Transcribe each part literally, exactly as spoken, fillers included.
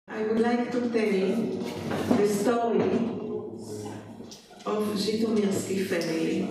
I would like to tell the story of Żytomirski family.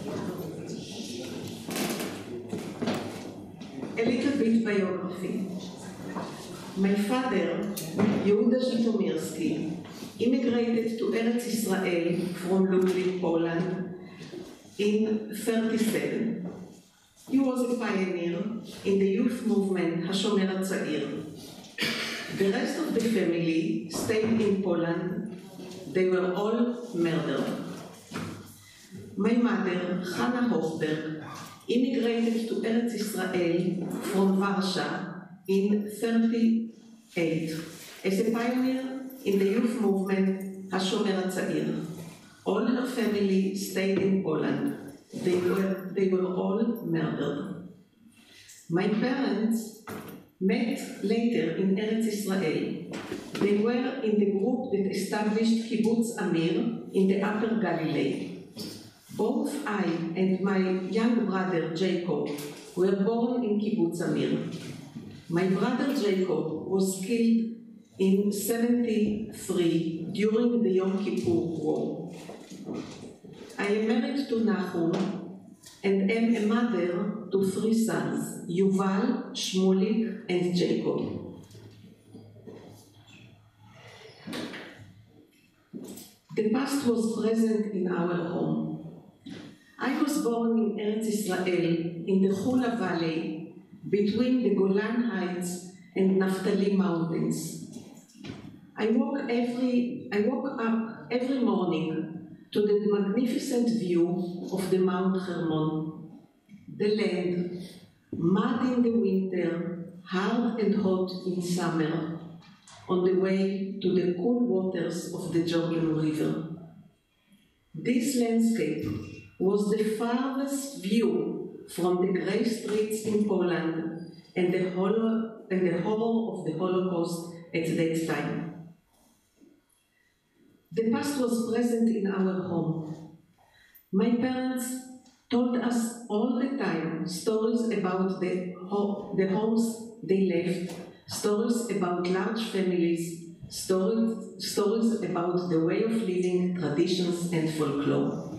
A little bit biography. My father, Yehuda Żytomirski, immigrated to Eretz Israel from Lublin, Poland in thirty-seven. He was a pioneer in the youth movement HaShomer HaTzair. The rest of the family stayed in Poland. They were all murdered. My mother, Hannah Hofberg, immigrated to Eretz Israel from Warsaw in thirty-eight as a pioneer in the youth movement HaShomer HaTzair. All her family stayed in Poland. They were, they were all murdered. My parents met later in Eretz Israel. They were in the group that established Kibbutz Amir in the Upper Galilee. Both I and my young brother Jacob were born in Kibbutz Amir. My brother Jacob was killed in seventy-three during the Yom Kippur War. I am married to Nahum and am a mother to three sons, Yuval, Shmulik, and Jacob. The past was present in our home. I was born in Eretz Israel, in the Hula Valley, between the Golan Heights and Naphtali Mountains. I woke, every, I woke up every morning to the magnificent view of the Mount Hermon, the land, mud in the winter, hard and hot in summer, on the way to the cool waters of the Jordan River. This landscape was the farthest view from the grey streets in Poland and the horror, and the horror of the Holocaust at that time. The past was present in our home. My parents told us all the time stories about the, ho the homes they left, stories about large families, stories, stories about the way of living, traditions, and folklore.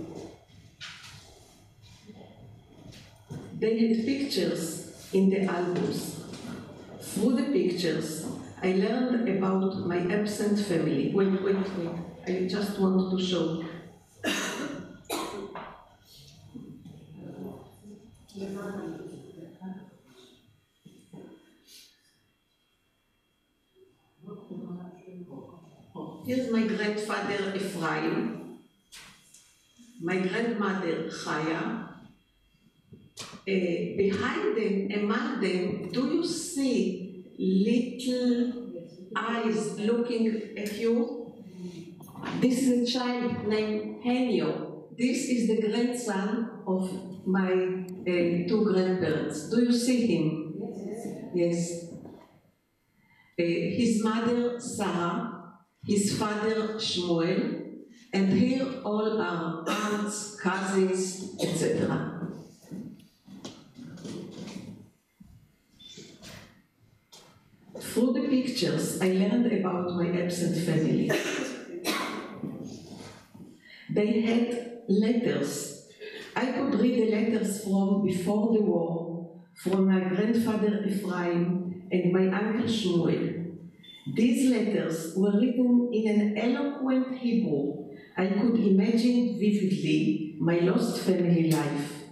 They had pictures in the albums. Through the pictures, I learned about my absent family. Wait, wait, wait. I just want to show. Here's my grandfather Ephraim, my grandmother Chaya. Uh, behind them, among them, do you see little eyes looking at you? This is a child named HENIO. This is the grandson of my uh, two grandparents. Do you see him? Yes. Yes. Uh, his mother Sarah, his father Shmuel, and here all are aunts, cousins, et cetera. Through the pictures, I learned about my absent family. They had letters. I could read the letters from before the war, from my grandfather Ephraim and my uncle Shmuel. These letters were written in an eloquent Hebrew. I could imagine vividly my lost family life.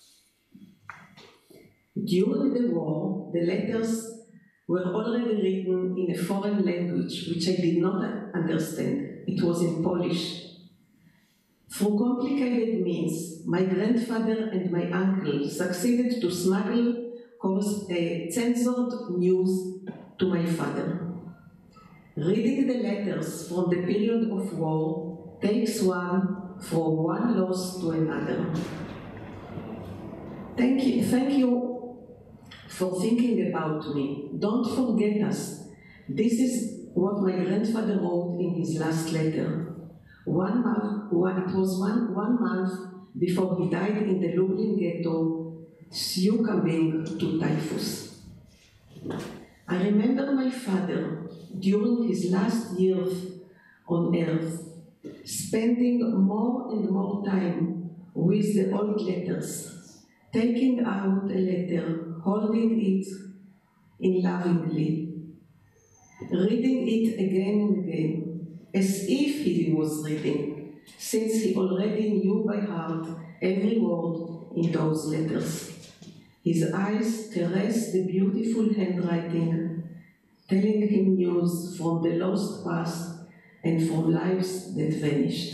During the war, the letters were already written in a foreign language, which I did not understand. It was in Polish. Through complicated means, my grandfather and my uncle succeeded to smuggle uh, censored news to my father. Reading the letters from the period of war takes one from one loss to another. Thank you, thank you for thinking about me. Don't forget us. This is what my grandfather wrote in his last letter. One month, it was one, one month before he died in the Lublin ghetto, succumbing to typhus. I remember my father during his last years on earth, spending more and more time with the old letters, taking out a letter, holding it in lovingly, reading it again and again, as if he was reading, since he already knew by heart every word in those letters. His eyes caressed the beautiful handwriting, telling him news from the lost past and from lives that vanished.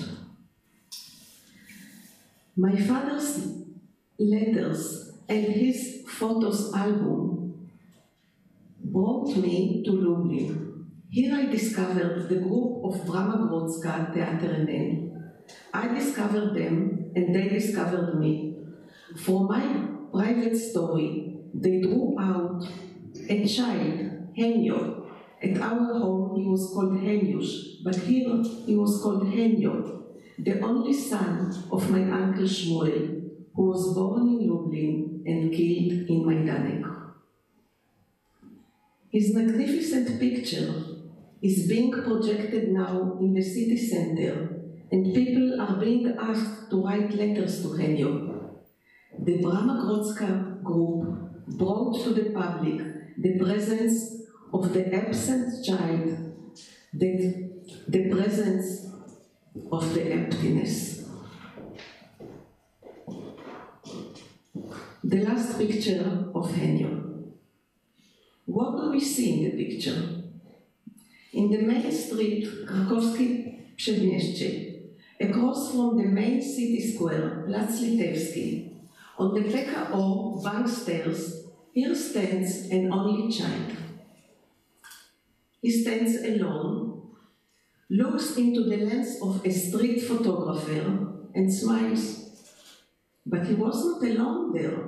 My father's letters and his photos album brought me to Lublin. Here I discovered the group of Brama Grodzka Theater. I discovered them and they discovered me. For my private story, they drew out a child, HENIO. At our home he was called HENIO, but here he was called HENIO, the only son of my uncle Shmuel, who was born in Lublin and killed in Majdanek. His magnificent picture is being projected now in the city center, and people are being asked to write letters to HENIO. The Brama Grodzka group brought to the public the presence of the absent child, the, the presence of the emptiness. The last picture of HENIO. What do we see in the picture? In the main street, Krakowskie-Przedmieście, across from the main city square, Plac Litewski, on the P K O bank stairs, here stands an only child. He stands alone, looks into the lens of a street photographer and smiles. But he was not alone there.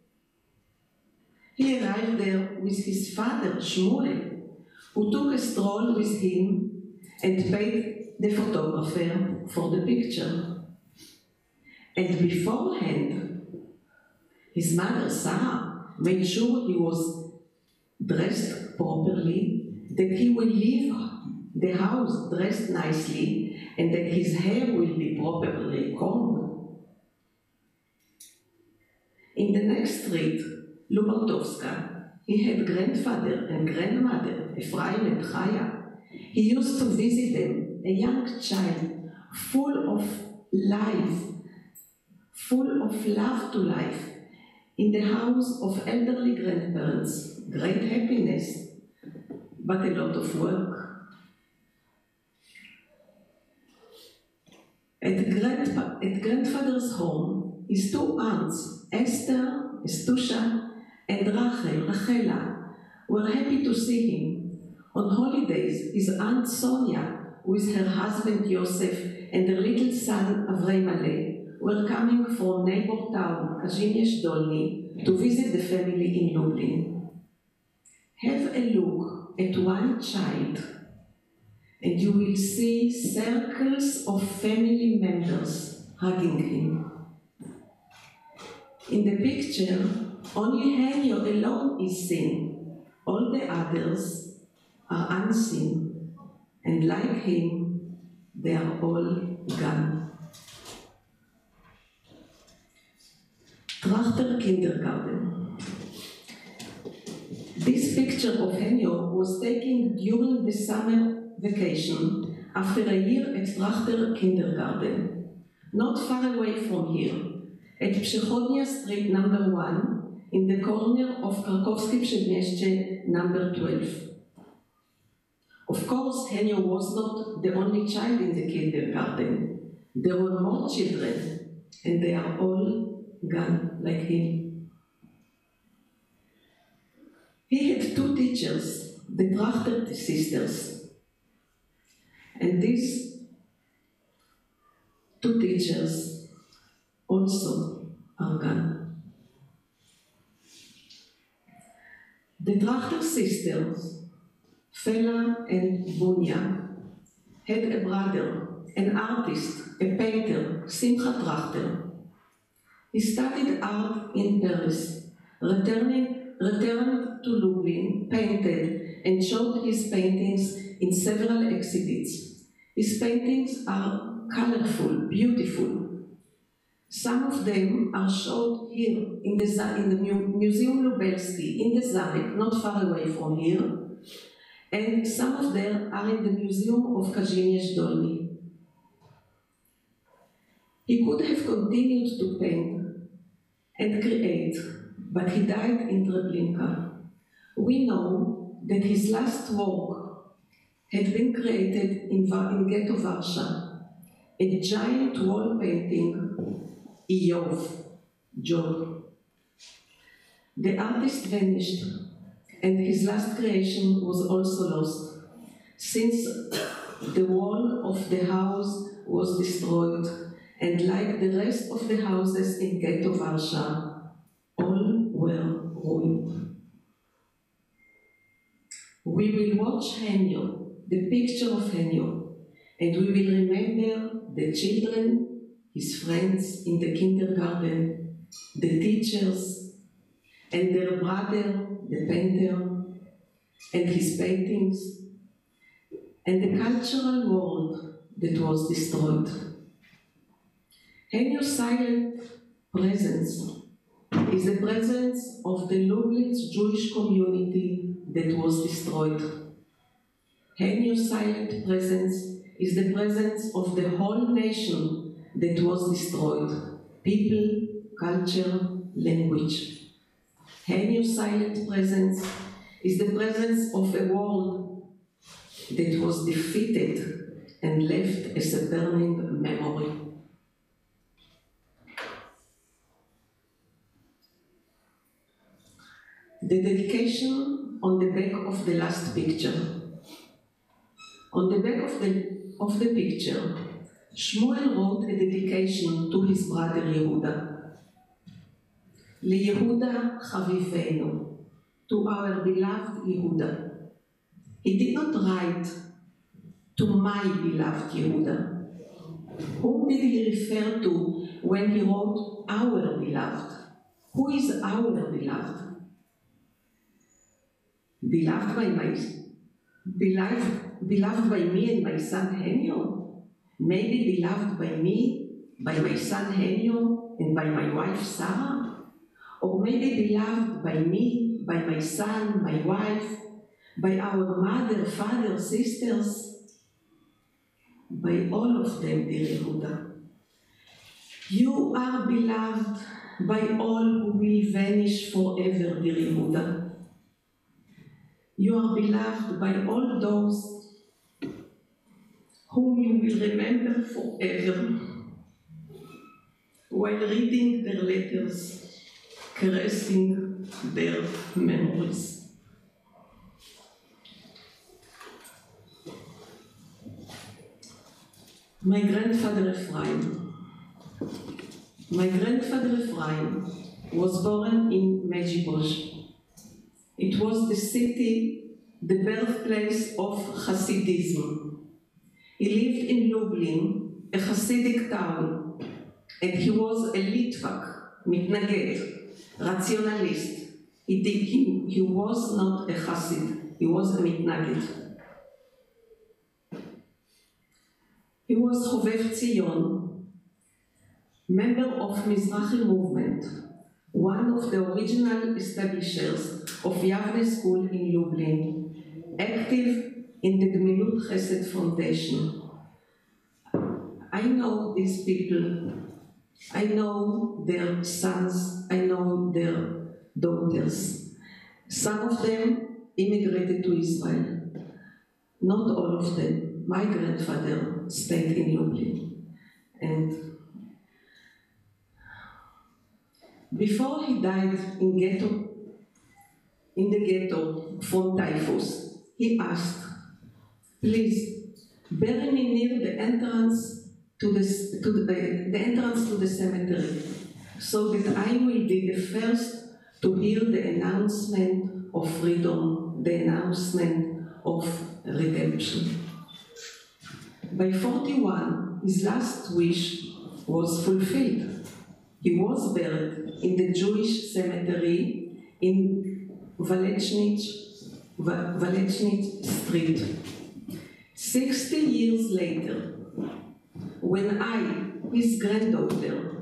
He arrived there with his father, Shmuel, who took a stroll with him and paid the photographer for the picture. And beforehand, his mother, Sarah, made sure he was dressed properly, that he will leave the house dressed nicely, and that his hair will be properly combed. In the next street, Lubartowska, he had grandfather and grandmother, Ephraim and Chaya. He used to visit them, a young child, full of life, full of love to life, in the house of elderly grandparents, great happiness, but a lot of work. At, grandpa at grandfather's home, his two aunts, Esther, Estusha, and Rachel, Rachela, were happy to see him. On holidays, his aunt Sonia, with her husband Yosef and their little son Avremale, were coming from neighbor town, Kazimierz Dolny, to visit the family in Lublin. Have a look at one child, and you will see circles of family members hugging him. In the picture, only HENIO alone is seen. All the others are unseen, and like him, they are all gone. Trachter Kindergarten. This picture of HENIO was taken during the summer vacation after a year at Trachter Kindergarten, not far away from here, at Przechodnia Street number one, in the corner of Krakowskie-Przedmieście number twelve. Of course, HENIO was not the only child in the kindergarten. There were more children, and they are all gone like him. He had two teachers, the Trachter sisters, and these two teachers also are gone. The Trachter sisters, Fela and Bunya, had a brother, an artist, a painter, Simcha Trachter. He studied art in Paris, returning, returned to Lublin, painted, and showed his paintings in several exhibits. His paintings are colorful, beautiful. Some of them are shown here in the, in the Museum Lubelski, in the Zarek, not far away from here, and some of them are in the Museum of Kazimierz Dolny. He could have continued to paint and create, but he died in Treblinka. We know that his last work had been created in, in Ghetto Warsaw, a giant wall painting, Iyov, Job. The artist vanished, and his last creation was also lost, since the wall of the house was destroyed, and like the rest of the houses in Ghetto Warsaw, all were ruined. We will watch HENIO, the picture of HENIO, and we will remember the children, his friends in the kindergarten, the teachers, and their brother, the painter, and his paintings, and the cultural world that was destroyed. HENIO's silent presence is the presence of the Lublin's Jewish community that was destroyed. HENIO's silent presence is the presence of the whole nation that was destroyed. People, culture, language. HENIO's silent presence is the presence of a world that was defeated and left as a burning memory. The dedication on the back of the last picture. On the back of the, of the picture, Shmuel wrote a dedication to his brother Yehuda. LeYehuda Chavivenu, to our beloved Yehuda. He did not write to my beloved Yehuda. Whom did he refer to when he wrote our beloved? Who is our beloved? Beloved by my beloved, beloved by me and my son HENIO? Maybe beloved by me, by my son HENIO, and by my wife Sarah? Or maybe beloved by me, by my son, my wife, by our mother, father, sisters? By all of them, dear Yehuda. You are beloved by all who will vanish forever, dear Yehuda. You are beloved by all those whom you will remember forever, while reading their letters, caressing their memories. My grandfather Ephraim. My grandfather Ephraim was born in Medjugorje. It was the city, the birthplace of Hasidism. He lived in Lublin, a Hasidic town, and he was a Litvak, mitnaged, rationalist. He, did, he, he was not a Hasid, he was a mitnaged. He was Chovev Tzion, member of Mizrahi movement, one of the original establishers of Yavne School in Lublin, active in the Gemilut Chesed Foundation. I know these people. I know their sons. I know their daughters. Some of them immigrated to Israel. Not all of them. My grandfather stayed in Lublin. And before he died in ghetto, in the ghetto from typhus, he asked, please bury me near the entrance to the, to the, the entrance to the cemetery, so that I will be the first to hear the announcement of freedom, the announcement of redemption. By forty-one, his last wish was fulfilled. He was buried in the Jewish cemetery in Valechnych, Waleczny Street. Sixty years later, when I, his granddaughter,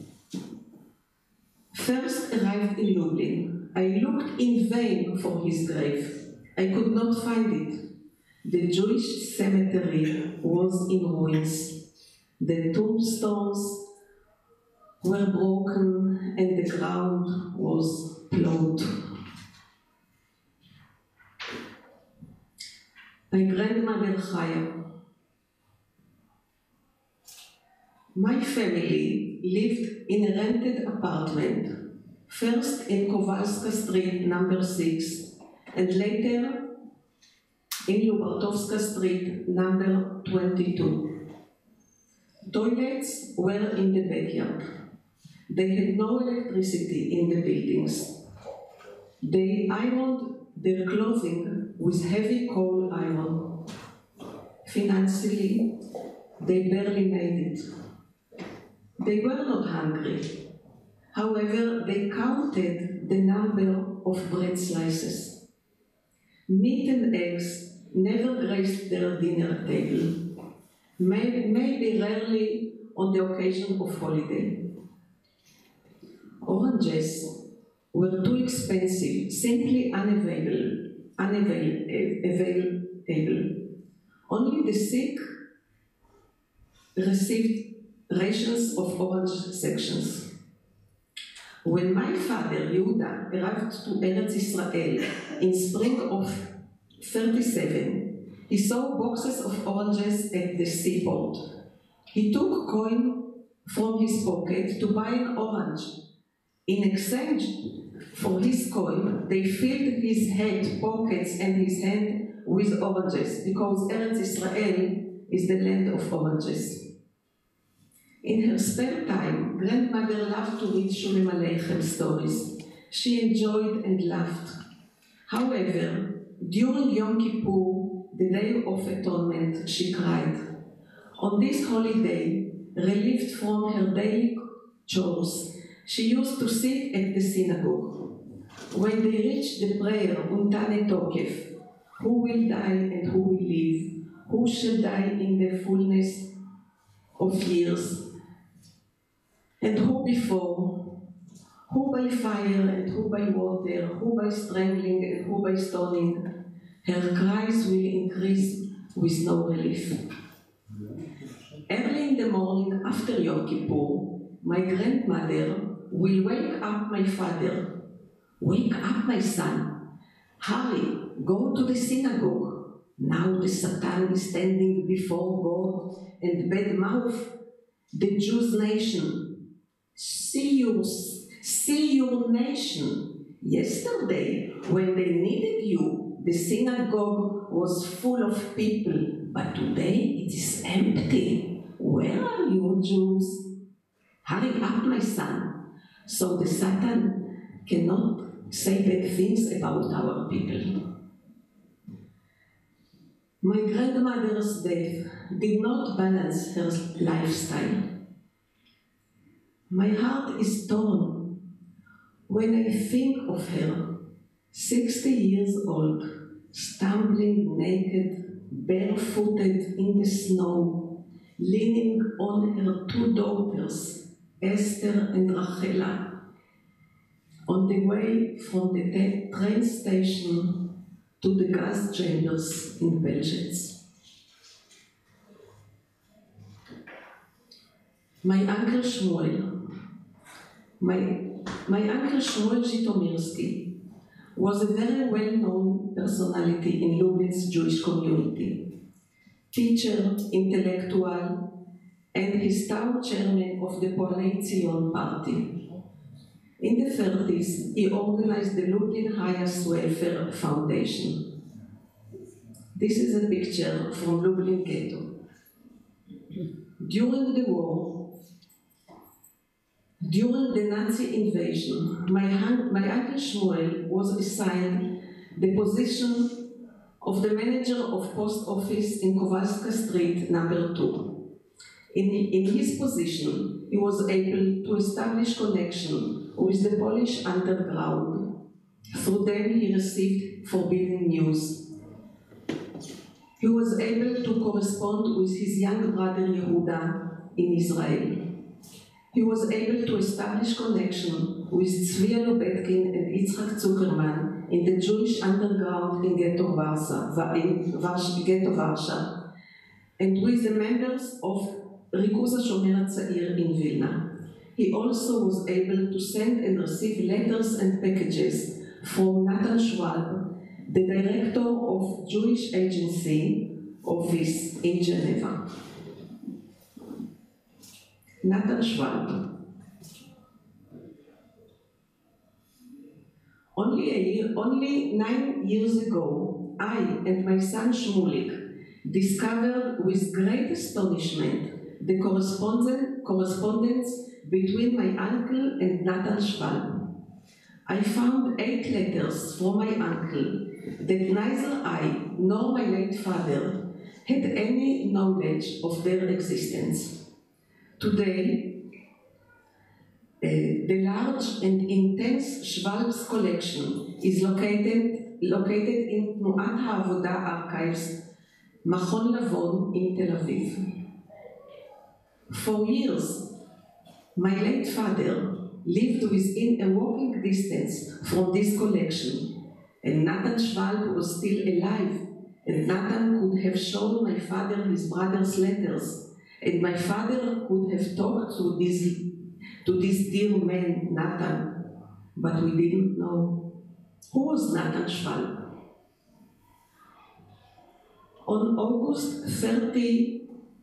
first arrived in Lublin, I looked in vain for his grave. I could not find it. The Jewish cemetery was in ruins. The tombstones were broken and the ground was plowed. My grandmother Chaya. My family lived in a rented apartment, first in Kowalska Street, number six, and later in Lubartowska Street, number twenty-two. Toilets were in the backyard. They had no electricity in the buildings. They ironed their clothing with heavy coal iron. Financially, they barely made it. They were not hungry. However, they counted the number of bread slices. Meat and eggs never graced their dinner table, maybe rarely on the occasion of holiday. Oranges were too expensive, simply unavailable. unavailable. Only the sick received rations of orange sections. When my father, Yehuda, arrived to Eretz Israel in spring of thirty-seven, he saw boxes of oranges at the seaport. He took coin from his pocket to buy an orange. In exchange for his coin, they filled his head, pockets, and his hand with oranges, because Eretz Israel is the land of oranges. In her spare time, grandmother loved to read Shulim Aleichem stories. She enjoyed and laughed. However, during Yom Kippur, the Day of Atonement, she cried. On this holiday, relieved from her daily chores, she used to sit at the synagogue. When they reached the prayer, Untane Tokef, who will die and who will live, who shall die in the fullness of years, and who before, who by fire and who by water, who by strangling and who by stoning, her cries will increase with no relief. Early in the morning after Yom Kippur, my grandmother will wake up my father. Wake up, my son. Hurry, go to the synagogue. Now the Satan is standing before God and bad mouth the Jews' nation. See your, see your nation. Yesterday, when they needed you, the synagogue was full of people, but today it is empty. Where are you, Jews? Hurry up, my son, so the Satan cannot say bad things about our people. My grandmother's death did not balance her lifestyle. My heart is torn when I think of her, sixty years old, stumbling naked, barefooted in the snow, leaning on her two daughters, Esther and Rachela, on the way from the train station to the gas chambers in Belzec. My uncle Shmuel, my, my uncle Shmuel Żytomirski was a very well-known personality in Lublin's Jewish community. Teacher, intellectual, and his town chairman of the Poalei Zion party. In the thirties, he organized the Lublin Highest Welfare Foundation. This is a picture from Lublin Ghetto. During the war, during the Nazi invasion, my, my uncle Shmuel was assigned the position of the manager of post office in Kowalska Street, number two. In, in his position, he was able to establish connection with the Polish underground Through them he received forbidden news. He was able to correspond with his young brother Yehuda in Israel. He was able to establish connection with Tzvi Lubetkin and Yitzhak Zuckerman in the Jewish underground in Ghetto Warsaw, in Ghetto Warsaw, and with the members of Rikuz HaShomer HaTzair in Vilna. He also was able to send and receive letters and packages from Natan Schwab, the director of Jewish Agency Office in Geneva. Natan Schwab. Only, a year, only nine years ago, I and my son Shmulik discovered with great astonishment the correspondence, correspondence between my uncle and Natan Schwab. I found eight letters from my uncle that neither I nor my late father had any knowledge of their existence. Today, uh, the large and intense Schwab's collection is located, located in Tnuat HaAvoda Archives, Machon Lavon in Tel Aviv. For years, my late father lived within a walking distance from this collection, and Natan Schwab was still alive, and Natan could have shown my father his brother's letters, and my father could have talked to this, to this dear man, Natan, but we didn't know. Who was Natan Schwab? On August thirty-ninth,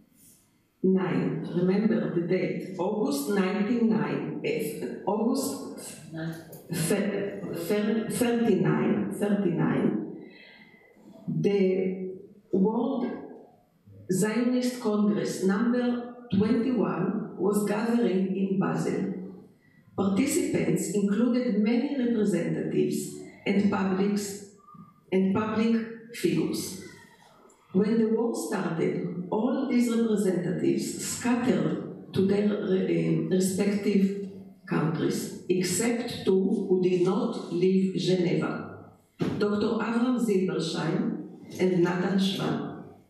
remember the date, August ninety-nine, August thirty-nine, thirty-nine, the World Zionist Congress number twenty-one was gathering in Basel. Participants included many representatives and publics and public figures. When the war started, all these representatives scattered to their uh, respective countries, except two who did not leave Geneva, Doctor Avram Zilbersheim and Natan Schwab.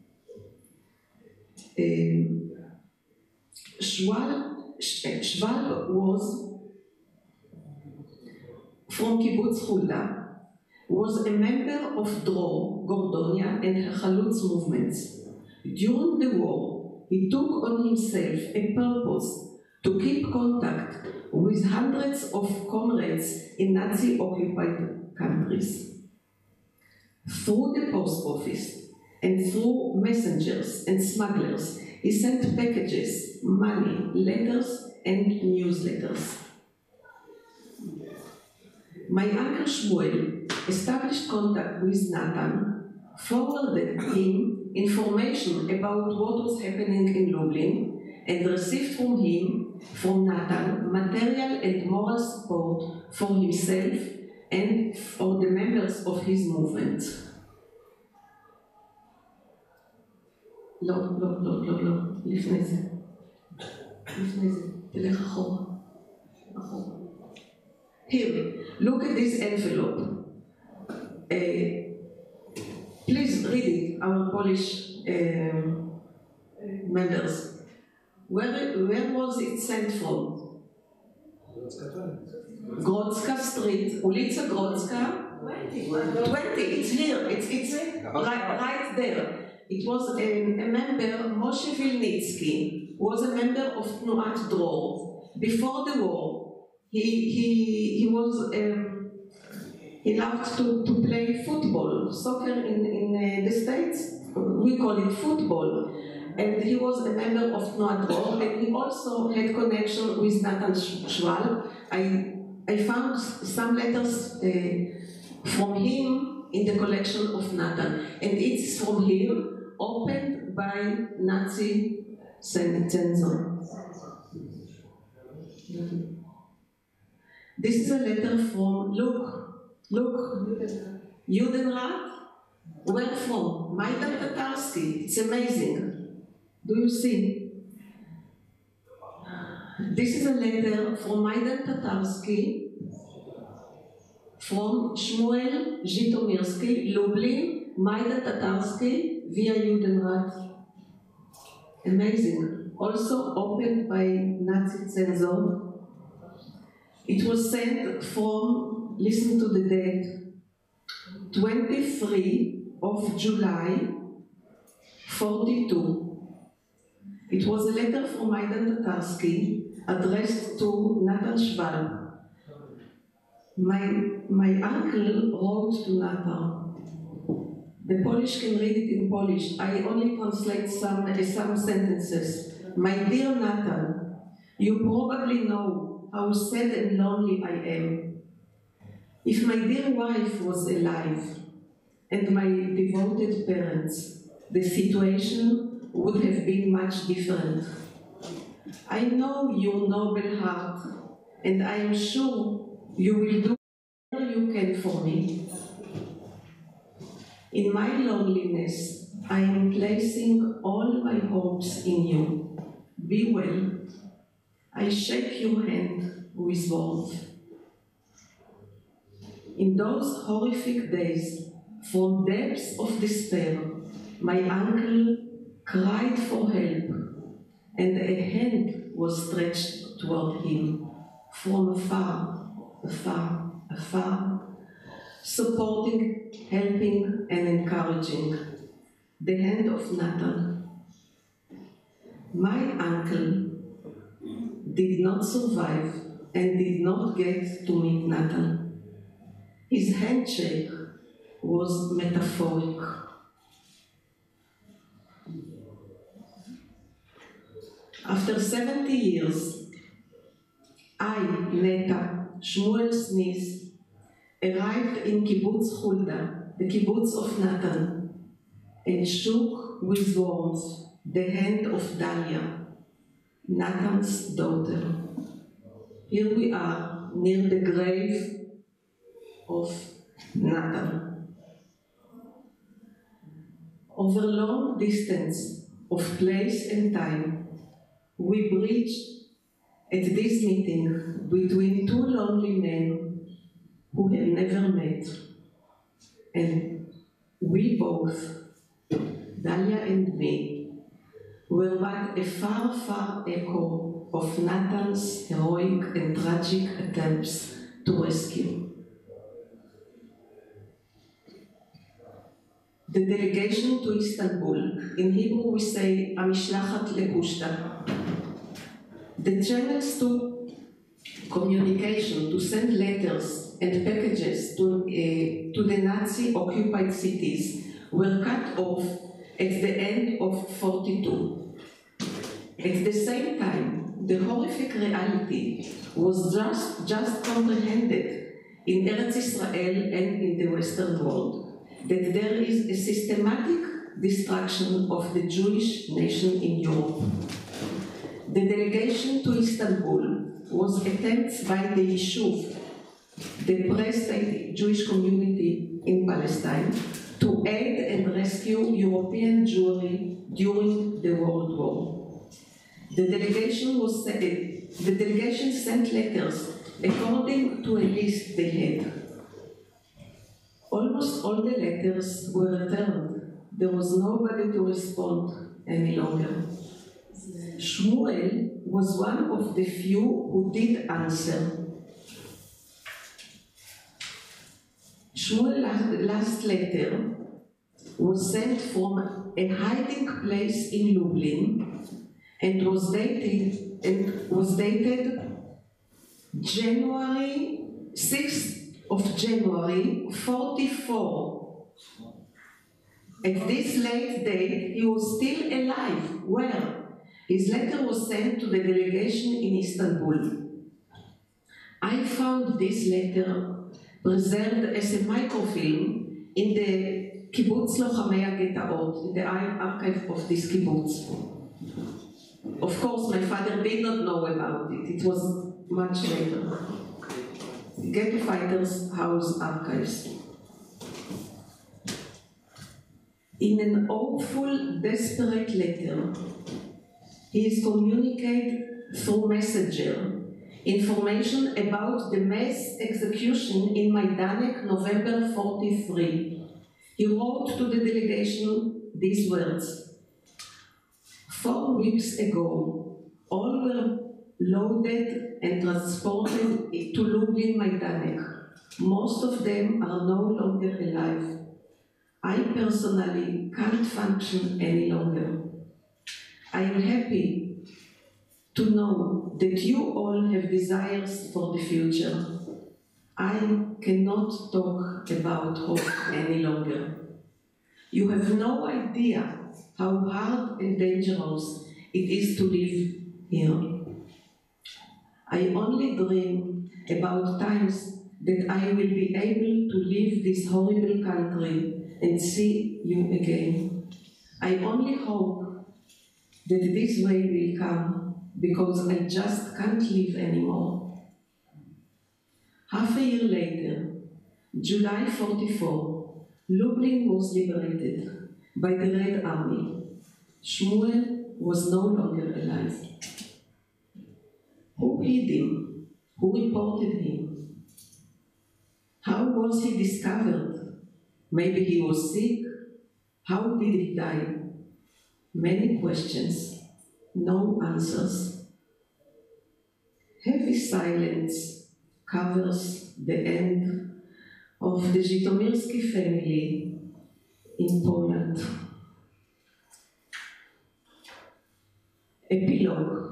Um, Schwab, Schwab was from Kibbutz Hulda, was a member of Dror, Gordonia, and her Chalutz movements. During the war, he took on himself a purpose to keep contact with hundreds of comrades in Nazi-occupied countries. Through the post office and through messengers and smugglers, he sent packages, money, letters, and newsletters. My uncle Shmuel established contact with Natan, forwarded him information about what was happening in Lublin, and received from him, from Natan, material and moral support for himself and for the members of his movement. לא, לא, לא, לא, לא, לפני זה. לפני זה, תלך אחורה. אחורה. Here, look at this envelope. Uh, please read it, our Polish uh, members. Where, where was it sent from? Grodzka Street, ulica Grodzka. twenty, it's here, it's, it's right, right there. It was a, a member, Moshe Vilnitsky, was a member of Tnuat Dror. Before the war, he, he, he was, um, he loved to, to play football, soccer in, in uh, the States, we call it football. And he was a member of Tnuat Dror, and he also had connection with Natan Schwab. I, I found some letters uh, from him in the collection of Natan, and it's from him, opened by Nazi censor. This is a letter from, look, look, Judenrat, where from? Maidan Tatarsky, it's amazing. Do you see? This is a letter from Maidan Tatarsky from Shmuel Żytomirski, Lublin, Majda Tatarski, via Judenrat. Amazing. Also opened by Nazi censor. It was sent from, listen to the date, twenty-third of July, forty-two. It was a letter from Majdan Tatarski addressed to Natan Schwab. My, my uncle wrote to Nata. The Polish can read it in Polish. I only translate some, uh, some sentences. My dear Nathan, you probably know how sad and lonely I am. If my dear wife was alive and my devoted parents, the situation would have been much different. I know your noble heart, and I am sure you will do whatever you can for me. In my loneliness, I am placing all my hopes in you. Be well. I shake your hand with warmth. In those horrific days, from depths of despair, my uncle cried for help, and a hand was stretched toward him from afar, afar, afar, supporting, helping, and encouraging. The hand of Nathan. My uncle did not survive and did not get to meet Nathan. His handshake was metaphoric. After seventy years, I, Neta, Shmuel's niece, arrived in Kibbutz Hulda, the kibbutz of Nathan, and shook with warmth the hand of Dalia, Nathan's daughter. Here we are, near the grave of Nathan. Over long distance of place and time, we bridged at this meeting between two lonely men who had never met. And we both, Dalia and me, were but a far, far echo of Nathan's heroic and tragic attempts to rescue. The delegation to Istanbul, in Hebrew we say, המשלחת לקושטא. The channels to communication, to send letters and packages to, uh, to the Nazi-occupied cities were cut off at the end of forty-two. At the same time, the horrific reality was just, just comprehended in Eretz Israel and in the Western world, that there is a systematic destruction of the Jewish nation in Europe. The delegation to Istanbul was attempts by the Yishuv, the pre-state Jewish community in Palestine, to aid and rescue European Jewry during the World War. The delegation was the delegation sent letters according to a list they had. Almost all the letters were returned. There was nobody to respond any longer. Shmuel was one of the few who did answer. Shmuel's last letter was sent from a hiding place in Lublin and was dated and was dated January sixth of January forty-four. At this late date, he was still alive. Where? His letter was sent to the delegation in Istanbul. I found this letter preserved as a microfilm in the Kibbutz Lochamei HaGetaot, in the archive of this kibbutz. Of course, my father did not know about it. It was much later. Ghetto Fighters House Archives. In an awful, desperate letter, he is communicated through messenger information about the mass execution in Majdanek, November forty-three. He wrote to the delegation these words: Four weeks ago, all were loaded and transported to Lublin Majdanek. Most of them are no longer alive. I personally can't function any longer. I am happy to know that you all have desires for the future. I cannot talk about hope any longer. You have no idea how hard and dangerous it is to live here. I only dream about times that I will be able to leave this horrible country and see you again. I only hope that this way will come, because I just can't live anymore. Half a year later, July forty-four, Lublin was liberated by the Red Army. Shmuel was no longer alive. Who hid him? Who reported him? How was he discovered? Maybe he was sick? How did he die? Many questions, no answers. Heavy silence covers the end of the Żytomirski family in Poland. Epilogue.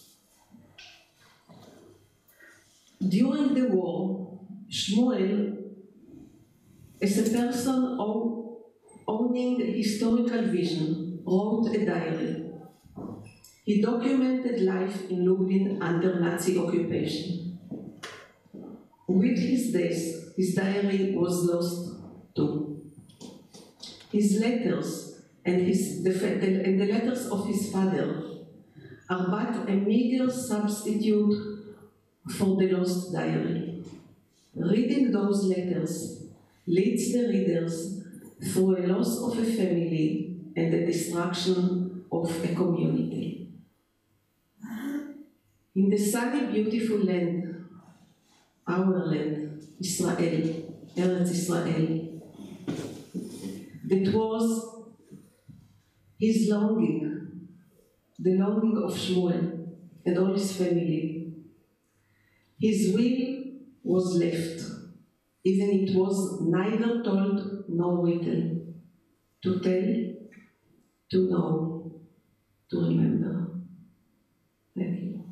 During the war, Shmuel, as a person owning historical vision, wrote a diary. He documented life in Lublin under Nazi occupation. With his death, his diary was lost too. His letters and, his, the, and the letters of his father are but a meager substitute for the lost diary. Reading those letters leads the readers through a loss of a family and the destruction of a community. In the sunny, beautiful land, our land, Israel, Eretz Israel, that was his longing, the longing of Shmuel and all his family. His will was left, even it was neither told nor written, to tell, to know, to remember. Thank you.